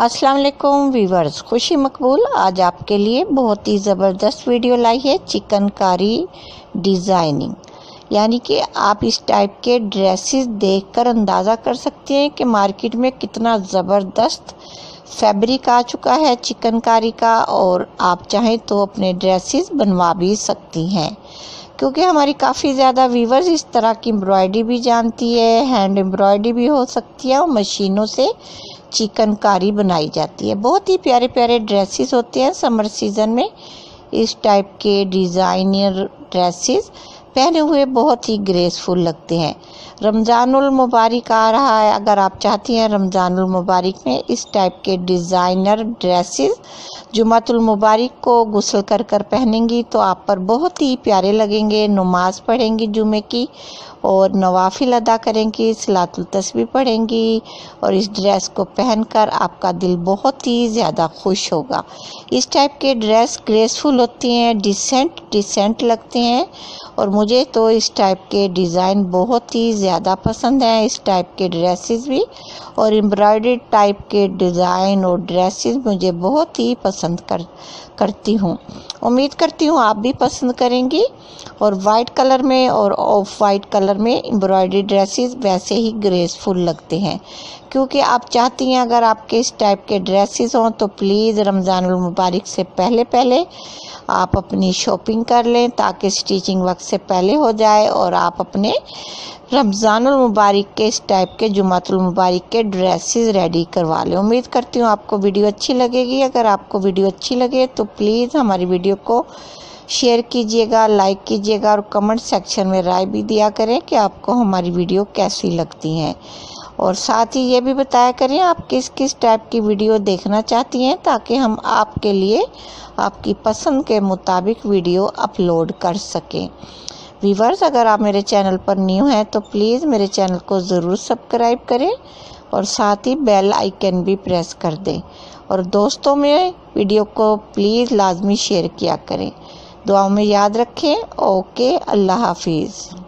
अस्सलाम वालेकुम वीवर्स, खुशी मकबूल आज आपके लिए बहुत ही ज़बरदस्त वीडियो लाई है चिकनकारी डिज़ाइनिंग। यानी कि आप इस टाइप के ड्रेसेस देखकर अंदाज़ा कर सकते हैं कि मार्केट में कितना ज़बरदस्त फैब्रिक आ चुका है चिकनकारी का, और आप चाहें तो अपने ड्रेसेस बनवा भी सकती हैं क्योंकि हमारी काफ़ी ज़्यादा वीवर्स इस तरह की एम्ब्रॉयडरी भी जानती है, हैंड एम्ब्रॉयडरी भी हो सकती है और मशीनों से चिकनकारी बनाई जाती है। बहुत ही प्यारे प्यारे ड्रेसेस होते हैं समर सीज़न में। इस टाइप के डिज़ाइनर ड्रेसेस पहने हुए बहुत ही ग्रेसफुल लगते हैं। रमज़ानुल मुबारक आ रहा है, अगर आप चाहती हैं रमज़ानुल मुबारक में इस टाइप के डिज़ाइनर ड्रेसेस जुमातुल मुबारक को गुस्ल कर कर पहनेंगी तो आप पर बहुत ही प्यारे लगेंगे। नमाज पढ़ेंगी जुमे की और नवाफिल अदा करेंगी, सलातुल तस्बीह पढ़ेंगी और इस ड्रेस को पहनकर आपका दिल बहुत ही ज़्यादा खुश होगा। इस टाइप के ड्रेस ग्रेसफुल होती हैं, डिसेंट लगते हैं और मुझे तो इस टाइप के डिज़ाइन बहुत ही ज़्यादा पसंद हैं। इस टाइप के ड्रेसेस भी और एम्ब्रॉयडरी टाइप के डिज़ाइन और ड्रेसेस मुझे बहुत ही पसंद करती हूँ। उम्मीद करती हूँ आप भी पसंद करेंगी। और वाइट कलर में और ऑफ वाइट कलर में एम्ब्रॉयडरी ड्रेसेस वैसे ही ग्रेसफुल लगते हैं क्योंकि आप चाहती हैं अगर आपके इस टाइप के ड्रेसेस हों तो प्लीज़ रमज़ानुल मुबारक से पहले आप अपनी शॉपिंग कर लें ताकि स्टिचिंग वक्त से पहले हो जाए और आप अपने रमज़ानुल मुबारक के इस टाइप के जुमातुल मुबारक के ड्रेसेस रेडी करवा लें। उम्मीद करती हूँ आपको वीडियो अच्छी लगेगी। अगर आपको वीडियो अच्छी लगे तो प्लीज़ हमारी वीडियो को शेयर कीजिएगा, लाइक कीजिएगा और कमेंट सेक्शन में राय भी दिया करें कि आपको हमारी वीडियो कैसी लगती हैं। और साथ ही ये भी बताया करें आप किस किस टाइप की वीडियो देखना चाहती हैं ताकि हम आपके लिए आपकी पसंद के मुताबिक वीडियो अपलोड कर सकें। व्यूअर्स, अगर आप मेरे चैनल पर न्यू हैं तो प्लीज़ मेरे चैनल को ज़रूर सब्सक्राइब करें और साथ ही बेल आइकन भी प्रेस कर दें और दोस्तों में वीडियो को प्लीज़ लाजमी शेयर किया करें। दुआओं में याद रखें। ओके, अल्लाह हाफिज़।